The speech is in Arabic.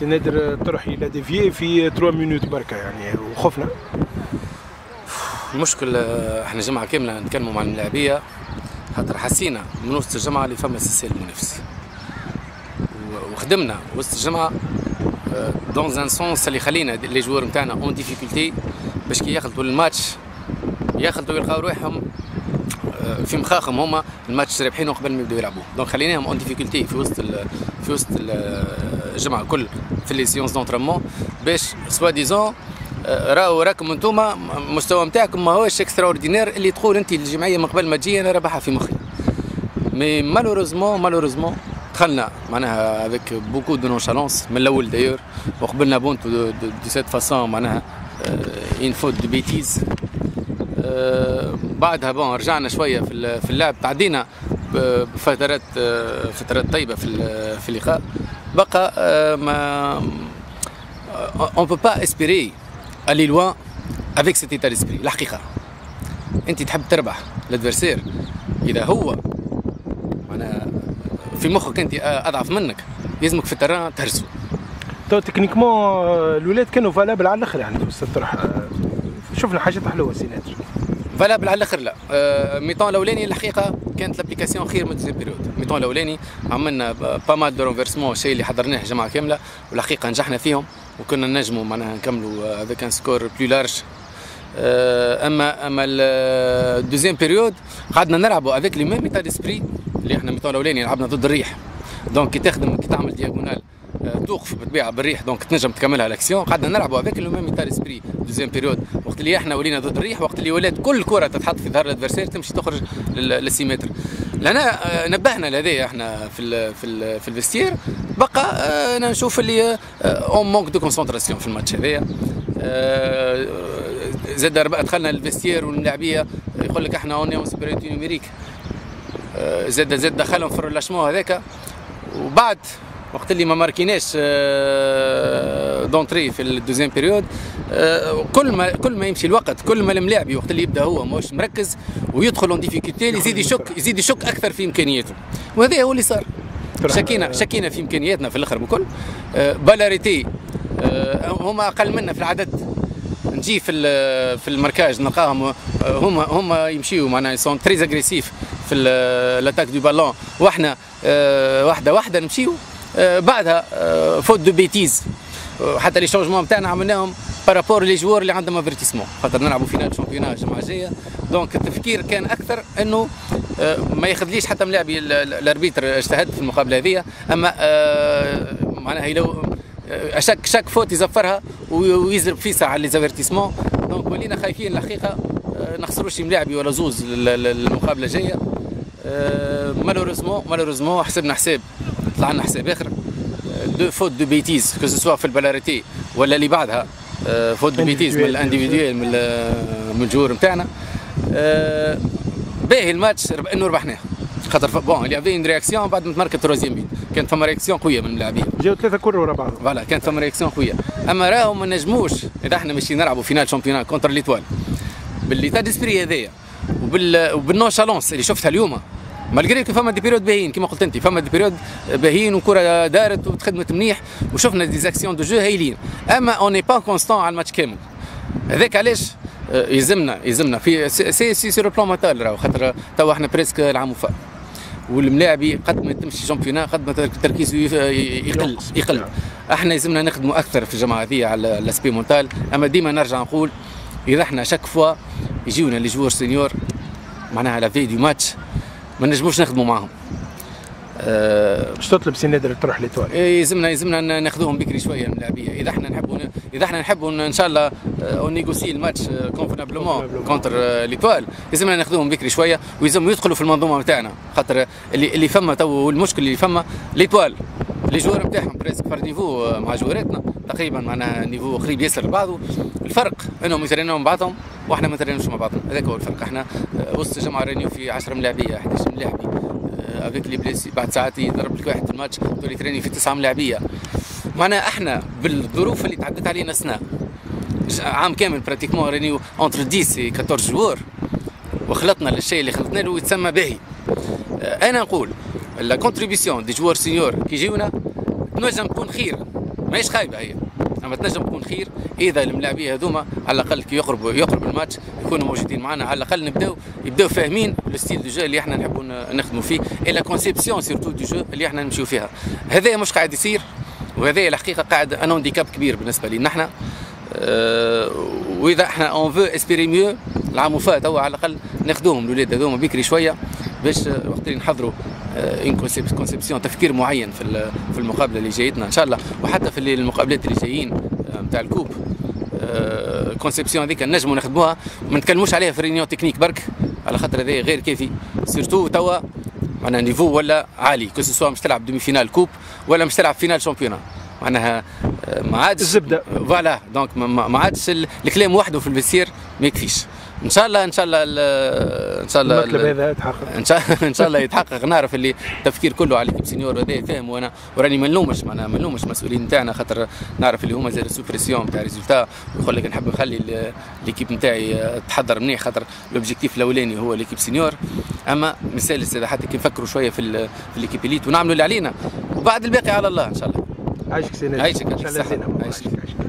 سي نادر الطرحي لا ديفيي في 3 مينوت بركه يعني وخفنا. المشكل احنا جمعه كامله نتكلموا مع الملاعبيه خاطر حسينا من وسط الجمعه اللي فما استسهال منافس وخدمنا وسط الجمعه دون ان سونس اللي خلينا لي جوار نتاعنا اون ديفيكولتي باش كي يخلطوا الماتش يخلطوا يلقاو روحهم في مخاخهم هما الماتش رابحينه قبل ما يبداو يلعبوه. دونك خليناهم اون ديفيكولتي في وسط الجمعه الكل في لي سيونس دونترينمون باش سوا ديزون راكم انتوما المستوى نتاعكم ماهوش اكسترا اوردينير اللي تقول انت الجمعيه من قبل ما تجي انا رابحها في مخي. مي مالوروزمون دخلنا معناها افيك بوكو دو نونشالونس من الاول دايور وقبلنا بونتو دو سيت فاسون معناها اون فوت دو بيتيز. بعدها بون رجعنا شويه في اللعب تعدينا بفترات طيبه في اللقاء بقى ما اون بو با اسبيري aller loin avec cet état d'esprit. الحقيقه انت تحب تربح الادفيرسير اذا هو معناها في مخك انت اضعف منك يلزمك في التران تهرسه. تو تكنيكمون الولاد كانوا فالابل على الاخر يعني استاذ طرح شفنا حاجات حلوه سي نادر. فالابل على الاخر لا. ميطون الاولاني الحقيقه كانت لابليكاسيون خير من دوزيام بيريود. ميطون الاولاني عملنا با مال دو رونفيرسمون الشيء اللي حضرناه جماعه كامله والحقيقه نجحنا فيهم وكنا نجموا معناها نكملوا افيك ان سكور بلو لارج. اما الدوزيام بيريود قعدنا نلعبوا افيك لي ميم ايتا ديسبري اللي احنا ميطون الاولاني لعبنا ضد الريح. دونك كي تعمل دياغونال توقف بالطبيعه بالريح دونك تنجم تكملها الاكسيون. قعدنا نلعبوا افيك لو ميم ايتا ديسبري دوزيام بيريود وقت اللي احنا ولينا ضد الريح وقت اللي ولات كل كره تتحط في ظهر الادفيرسير تمشي تخرج للسيمتر. لهنا نبهنا لهذا احنا في الفيستير بقى انا نشوف اللي اون مونك دو كونسونطراسيون في الماتش هذايا. زاد دخلنا الفيستير واللاعبيه يقول لك احنا اون سوبريتي نيميريك. زاد دخلهم في الرلاشمون هذاك وبعد وقت اللي ما ماركيناش دونتري في الدوزيام بيريود كل ما يمشي الوقت كل ما الملاعبي وقت اللي يبدا هو ماهوش مركز ويدخل اون ديفيكولتي يزيد يشك اكثر في امكانياته وهذا هو اللي صار. شكينا في امكانياتنا في الاخر بكل. بالاريتي هما اقل منا في العدد نجي في الماركاج نلقاهم هما يمشيوا معناها سون تري اغريسيف في الاتاك دو بالون واحنا واحده نمشيو. بعدها فوت دو بيتيز حتى لي شونجمون نتاعنا عملناهم بارابور لي جوار اللي عندهم افيرتيسمون خاطر نلعبوا فينال شامبيونات الجمعه الجايه. دونك التفكير كان اكثر انه ما ياخذليش حتى ملاعبي الاربيتر اجتهد في المقابله هذه اما معناها لو شاك فوت يزفرها ويزرب فيسا على لي زافيرتيسمون. دونك ولينا خايفين الحقيقه نخسروش ملاعبي ولا زوز المقابله الجايه. مالوريزمون حسبنا حساب طلع لنا حساب اخر دو فوت دو بيتيز كو سوا في البلاريتي ولا اللي بعدها فوت دو بيتيز من الانديفيدويل من الجوار نتاعنا. باهي الماتش انه ربحناه خاطر بون اللي افي اون رياكسيون بعد ما تمارك التروزيام بيت كانت فما رياكسيون قويه من اللاعبين جاو 3 كره ورا بعض فوالا كانت فما رياكسيون قويه. اما راهم ما نجموش اذا احنا ماشيين نلعبوا فينال شامبيونات كونتر ليتوال بالليتا ديسبري هذايا وبالنونشالونس اللي شفتها اليوم مالغري كي فما دي بيريود باهيين كيما قلت انت فما دي بيريود باهيين وكره دارت وتخدمت منيح وشفنا دي زاكسيون دو جو هايلين. اما اون ني با كونستون على الماتش كامل. هذاك علاش يلزمنا في سي سي لو بلان ماتال راهو خاطر توا احنا بريسك العام وفاء والملاعبي قد ما تمشي شامبيونا قد ما تركيزه يقل. احنا يلزمنا نخدموا اكثر في الجماعه هذه على الاسبي مونتال. اما ديما نرجع نقول اذا احنا شاك فوا يجيونا لي جوور سينيور معناها لا في دو ماتش ما نجموش نخدموا معاهم. باش تطلب سي نادر تروح ليتوال يلزمنا ناخذوهم بكري شويه من اللاعبيه اذا احنا نحبوا ان شاء الله نيغوسي الماتش كونفونابلومون كونتر ليتوال يلزمنا ناخذوهم بكري شويه ويلزموا يدخلوا في المنظومه نتاعنا خاطر اللي فما تو والمشكل اللي فما ليتوال لي جوار نتاعهم بريسك فار نيفو مع جواراتنا تقريبا معناها نيفو قريب ياسر لبعضه. الفرق انهم يترينوا مع بعضهم واحنا ما نترينوش مع بعضنا هذاك هو الفرق. احنا وسط الجمعه رانيو في 10 ملاعبيه 11 ملاعبي افيك لي بليسي بعد ساعات يضرب لك واحد في الماتش تولي تريني في 9 ملاعبيه. معناها احنا بالظروف اللي تعدت علينا سنه عام كامل براتيكمون رانيو اونتر 10 و 14 جوار وخلطنا للشيء اللي خلطنا له يتسمى باهي. انا نقول لا كونتريبيسيون دي جوار سينيور كي يجيونا تنجم تكون خير ماهيش خايبه هي، اما تنجم تكون خير اذا الملاعبيه هذوما على الاقل كي يقرب الماتش يكونوا موجودين معنا، على الاقل يبداو فاهمين الستيل دو جو اللي احنا نحبوا نخدموا فيه، اي لا كونسيبسيون سيرتو دو جو اللي احنا نمشيو فيها. هذا مش قاعد يصير، وهذا الحقيقه قاعد ان هانديكاب كبير بالنسبه لنا احنا. واذا احنا اون فو اسبيري ميو العام فات هو على الاقل ناخذوهم الاولاد هذوما بكري شويه باش وقت اللي نحضروا ان كونسيبسيون تفكير معين في المقابله اللي جايتنا ان شاء الله، وحتى في المقابلات اللي جايين نتاع الكوب كونسيبسيون هذيك نجموا نخدموها وما نتكلموش عليها في رينيون تكنيك برك، على خاطر هذا غير كافي سيرتو توا معناها نيفو ولا عالي، كو سوا مش تلعب دومي فينال كوب ولا مش تلعب فينال شامبيونا، معناها ما عادش الزبده فوالا. دونك ما عادش الكلام وحده في الفيسير ما يكفيش. ان شاء الله المطلب هذا يتحقق ان شاء الله يتحقق. نعرف اللي التفكير كله على ليكيب سينيور وهذا فاهم، وانا وراني ما نلومش المسؤولين نتاعنا، خاطر نعرف اللي هما زي السوبريسيون نتاع ريزولتا، ويقول لك نحب نخلي ليكيب نتاعي تحضر منيح خاطر الاوبجيكتيف الاولاني هو ليكيب سينيور. اما مثال زاد حتى كي نفكروا شويه في ليكيب اليت ونعملوا اللي علينا وبعد الباقي على الله ان شاء الله. عايشك سيدي، عايشك.